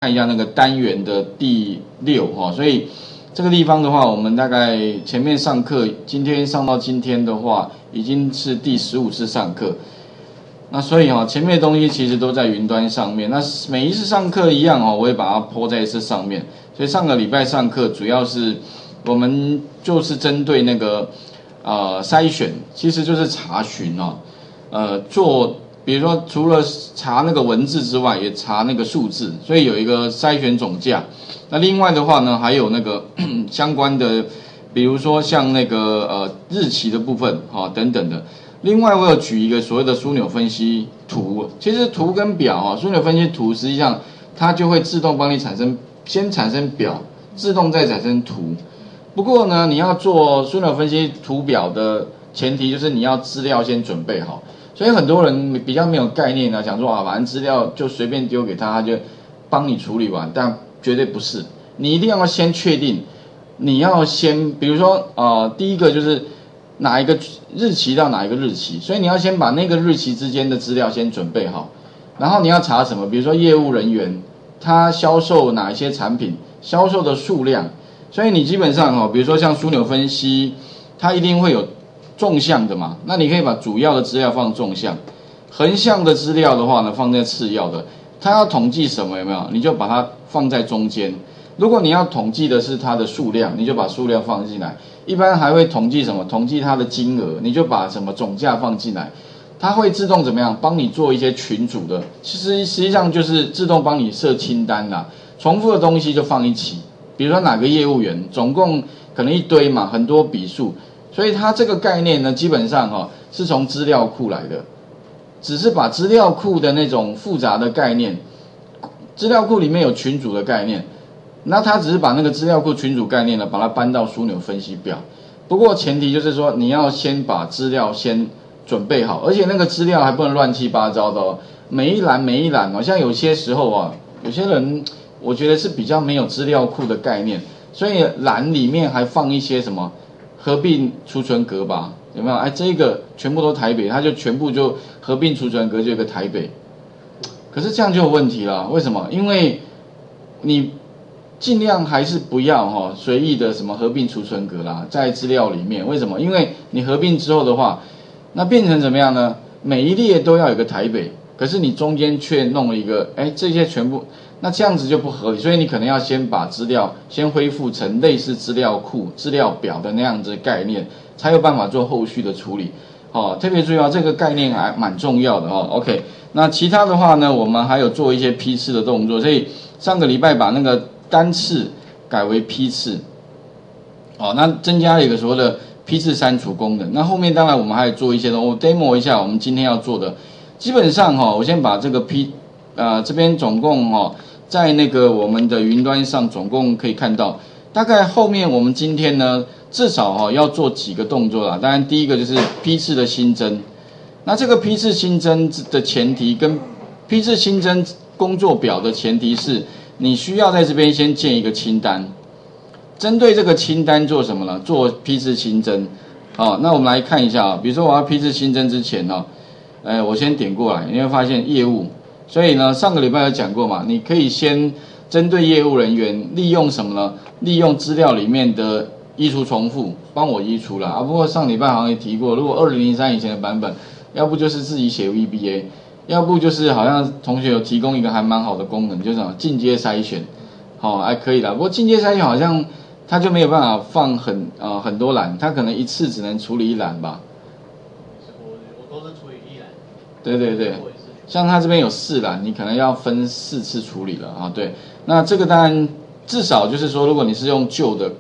看一下那个单元的第6哈，所以这个地方的话，我们大概前面上课，今天上到今天的话，已经是第15次上课。那所以前面的东西其实都在云端上面。那每一次上课一样我会把它po在这上面。所以上个礼拜上课主要是我们就是针对那个筛选，其实就是查询做。比如说，除了查那个文字之外，也查那个数字，所以有一个筛选总价。那另外的话呢，还有那个相关的，比如说像那个日期的部分等等的。另外，我有举一个所谓的枢纽分析图。其实图跟表枢纽分析图实际上它就会自动帮你先产生表，自动再产生图。不过呢，你要做枢纽分析图表的前提就是你要资料先准备好。所以很多人比较没有概念想说反正资料就随便丢给他，他就帮你处理完，但绝对不是。你一定要先确定，你要先，比如说第一个就是哪一个日期到哪一个日期，所以你要先把那个日期之间的资料先准备好，然后你要查什么，比如说业务人员他销售哪一些产品，销售的数量，所以你基本上比如说像枢纽分析，它一定会有纵向的嘛，那你可以把主要的资料放纵向，横向的资料的话呢放在次要的。它要统计什么有没有？你就把它放在中间。如果你要统计的是它的数量，你就把数量放进来。一般还会统计什么？统计它的金额，你就把什么总价放进来。它会自动怎么样？帮你做一些群组的，其实实际上就是自动帮你设清单啦。重复的东西就放一起，比如说哪个业务员，总共可能一堆嘛，很多笔数。所以它这个概念呢，基本上是从资料库来的，只是把资料库的那种复杂的概念，资料库里面有群组的概念，那它只是把那个资料库群组概念呢，把它搬到枢纽分析表。不过前提就是说，你要先把资料先准备好，而且那个资料还不能乱七八糟的每一栏像有些时候有些人我觉得是比较没有资料库的概念，所以栏里面还放一些什么合并储存格吧，有没有？这个全部都台北，它就全部就合并储存格就有个台北。可是这样就有问题了，为什么？因为你尽量还是不要随意的什么合并储存格啦，在资料里面。为什么？因为你合并之后的话，那变成怎么样呢？每一列都要有个台北，可是你中间却弄了一个，这些全部。那这样子就不合理，所以你可能要先把资料先恢复成类似资料库、资料表的那样子的概念，才有办法做后续的处理。特别注意这个概念还蛮重要的OK， 那其他的话呢，我们还有做一些批次的动作，所以上个礼拜把那个单次改为批次，那增加了一个所谓的批次删除功能。那后面当然我们还有做一些我 demo 一下我们今天要做的。基本上我先把这个这边总共在那个我们的云端上总共可以看到，大概后面我们今天呢至少要做几个动作啦。当然第一个就是批次的新增，那这个批次新增的前提跟批次新增工作表的前提是你需要在这边先建一个清单，针对这个清单做什么呢？做批次新增。那我们来看一下比如说我要批次新增之前我先点过来，你会发现业务。所以呢，上个礼拜有讲过嘛，你可以先针对业务人员利用什么呢？利用资料里面的移除重复，帮我移除了不过上礼拜好像也提过，如果2003以前的版本，要不就是自己写 VBA， 要不就是好像同学有提供一个还蛮好的功能，就是什么进阶筛选，还可以啦。不过进阶筛选好像它就没有办法放很多栏，它可能一次只能处理一栏吧。 我都是处理一栏。 对。像它这边有4栏，你可能要分4次处理了对，那这个当然至少就是说，如果你是用旧的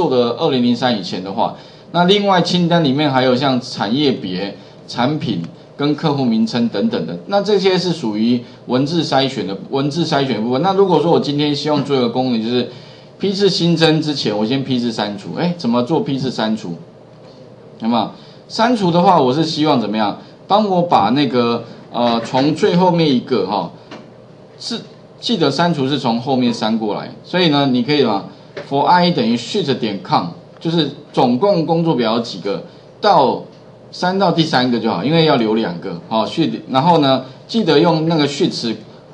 2003以前的话，那另外清单里面还有像产业别、产品跟客户名称等等的，那这些是属于文字筛选的部分。那如果说我今天希望做一个功能，就是批次新增之前，我先批次删除。怎么做批次删除？有没有？删除的话，我是希望怎么样？帮我把那个从最后面一个是记得删除是从后面删过来，所以呢，你可以for i 等于 shift 点 com， 就是总共工作表有几个，删到第3个就好，因为要留2个shift，然后呢，记得用那个 shift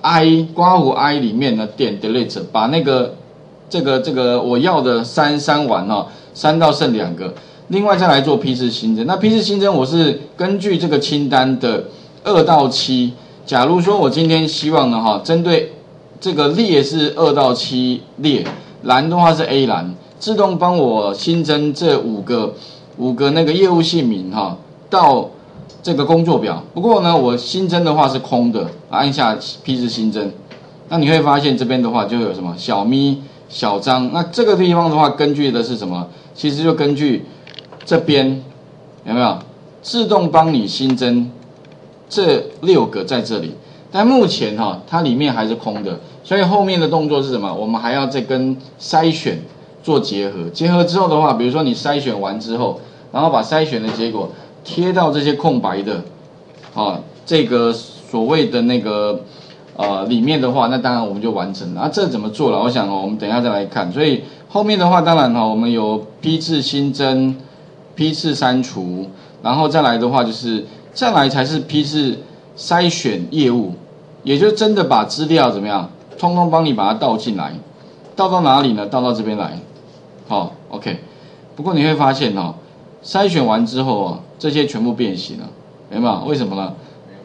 I 刮胡 I 里面呢点 delete， 把那个这个我要的删完哦，删到剩2个。另外再来做批次新增。那批次新增我是根据这个清单的2到7。假如说我今天希望呢哈，针对这个列是2到7列，栏的话是 A 栏，自动帮我新增这5个那个业务姓名哈到这个工作表。不过呢，我新增的话是空的，按下批次新增。那你会发现这边的话就有什么小咪、小张。那这个地方的话，根据的是什么？其实就根据这边有没有自动帮你新增这6个在这里，但目前它里面还是空的，所以后面的动作是什么？我们还要再跟筛选做结合。结合之后的话，比如说你筛选完之后，然后把筛选的结果贴到这些空白的这个所谓的那个里面的话，那当然我们就完成了。这怎么做了？我想我们等一下再来看。所以后面的话，当然我们有批次新增、批次删除，然后再来的话就是再来才是批次筛选业务，也就真的把资料怎么样，通通帮你把它倒进来，倒到哪里呢？倒到这边来。好 ，OK。不过你会发现筛选完之后这些全部变形了，有没有？为什么呢？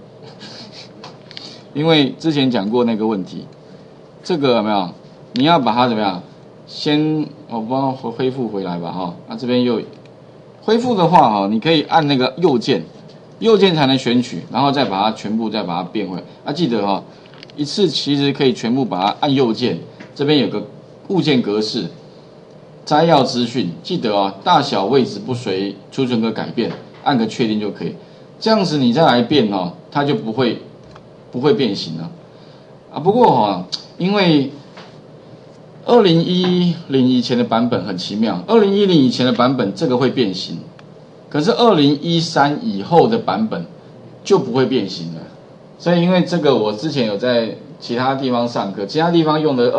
因为之前讲过那个问题，这个有没有？你要把它怎么样？先我帮它恢复回来吧那这边又恢复的话你可以按那个右键才能选取，然后再把它全部再把它变回来。记得一次其实可以全部把它按右键，这边有个物件格式，摘要资讯，记得大小位置不随储存格改变，按个确定就可以。这样子你再来变它就不会变形了不过因为2010以前的版本很奇妙，2010以前的版本这个会变形，可是2013以后的版本就不会变形了。所以因为这个我之前有在其他地方上课，其他地方用的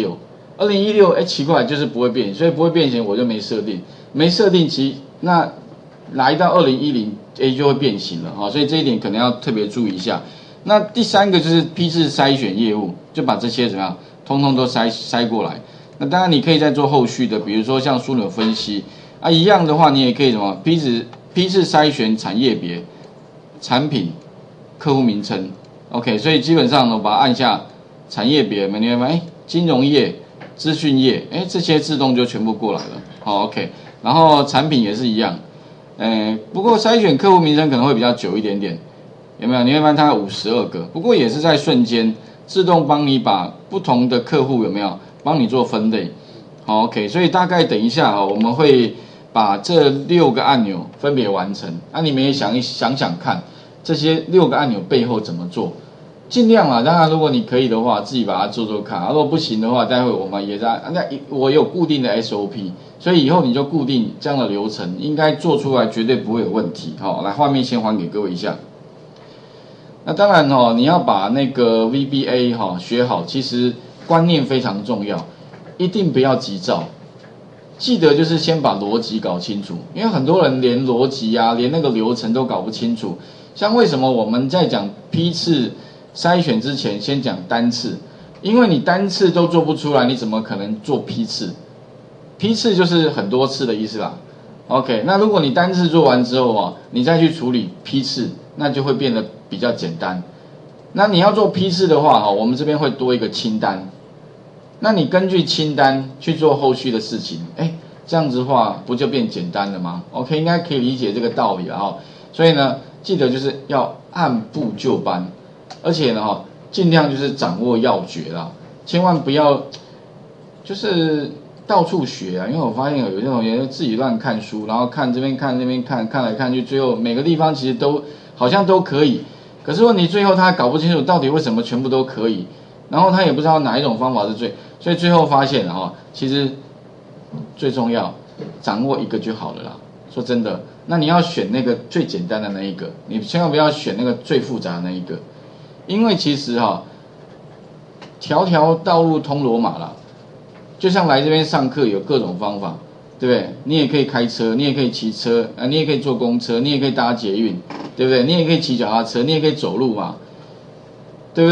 2016奇怪就是不会变形，所以不会变形我就没设定，那来到2010就会变形了所以这一点可能要特别注意一下。那第3个就是批次筛选业务，就把这些怎么样通通都筛过来。那当然你可以再做后续的，比如说像枢纽分析一样的话，你也可以什么批次筛选产业别、产品、客户名称。OK， 所以基本上我把它按下产业别，你会发现金融业、资讯业，这些自动就全部过来了。好 ，OK， 然后产品也是一样，不过筛选客户名称可能会比较久一点点。有没有？你会发现它有52个，不过也是在瞬间自动帮你把不同的客户有没有帮你做分类。好 ，OK， 所以大概等一下我们会把这6个按钮分别完成。你们也想想看，这些6个按钮背后怎么做？尽量当然如果你可以的话，自己把它做看。如果不行的话，待会我们也在我有固定的 SOP， 所以以后你就固定这样的流程，应该做出来绝对不会有问题。来画面先还给各位一下。那当然你要把那个 VBA 学好，其实观念非常重要，一定不要急躁。记得就是先把逻辑搞清楚，因为很多人连逻辑连那个流程都搞不清楚。像为什么我们在讲批次筛选之前先讲单次？因为你单次都做不出来，你怎么可能做批次？批次就是很多次的意思啦。OK， 那如果你单次做完之后你再去处理批次，那就会变得比较简单。那你要做批次的话我们这边会多一个清单，那你根据清单去做后续的事情，这样子的话不就变简单了吗 ？OK， 应该可以理解这个道理了所以呢，记得就是要按部就班，而且呢尽量就是掌握要诀啦，千万不要就是到处学因为我发现有些同学自己乱看书，然后看这边看那边看来看去，最后每个地方其实都好像都可以，可是问题最后他搞不清楚到底为什么全部都可以，然后他也不知道哪一种方法是所以最后发现其实最重要掌握一个就好了啦。说真的，那你要选那个最简单的那一个，你千万不要选那个最复杂的那一个，因为其实条条道路通罗马啦。就像来这边上课有各种方法，对不对？你也可以开车，你也可以骑车，你也可以坐公车，你也可以搭捷运，对不对？你也可以骑脚踏车，你也可以走路嘛，对不对？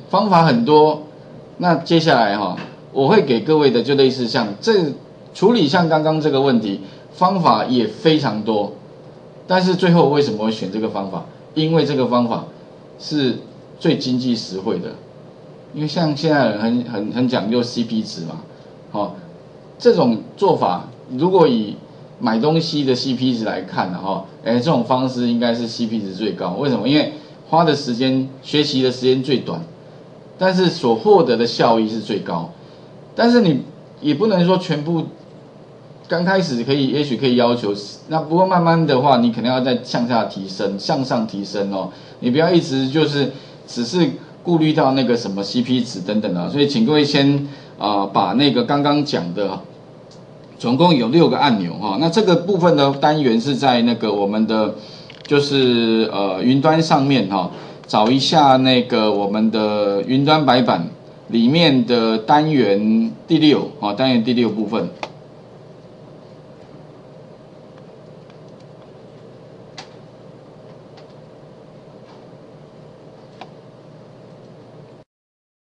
方法很多。那接下来哈，我会给各位的就类似像处理像刚刚这个问题，方法也非常多。但是最后为什么会选这个方法？因为这个方法是最经济实惠的。因为像现在人很讲究 CP 值嘛，好，这种做法如果以买东西的 CP 值来看的哈，这种方式应该是 CP 值最高。为什么？因为花的时间、学习的时间最短，但是所获得的效益是最高。但是你也不能说全部刚开始也许可以要求，那不过慢慢的话，你可能要再向上提升哦。你不要一直就是只是顾虑到那个什么 CP 值等等啊。所以请各位先把那个刚刚讲的，总共有6个按钮哈。那这个部分的单元是在那个我们的就是云端上面哈，找一下那个我们的云端白板里面的单元第6啊，单元第6部分。